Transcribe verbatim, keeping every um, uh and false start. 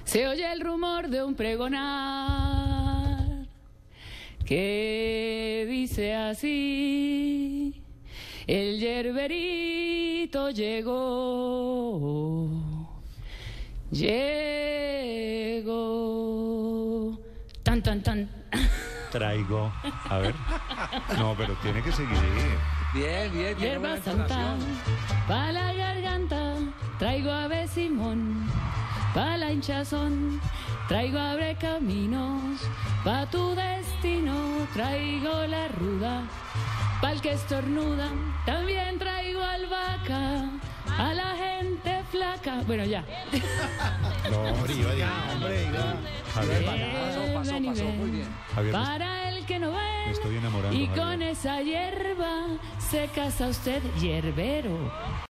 Se oye el rumor de un pregonar que dice así: el yerberito llegó, llegó, tan, tan, tan. Traigo, a ver, no, pero tiene que seguir. Bien, bien, bien. Hierba santa, pa' la garganta, traigo ave Simón, pa' la hinchazón, traigo abre caminos, pa' tu destino, traigo la ruda, pa'l que estornuda, también traigo albahaca, a la gente flaca. Bueno, ya. No, hombre, iba, iba, hombre, iba. Javier, Pasó, pasó, Ven y pasó, ven. muy bien. Javier, me- Para el que no ve, me estoy enamorando, y Javier. con esa hierba se casa usted hierbero.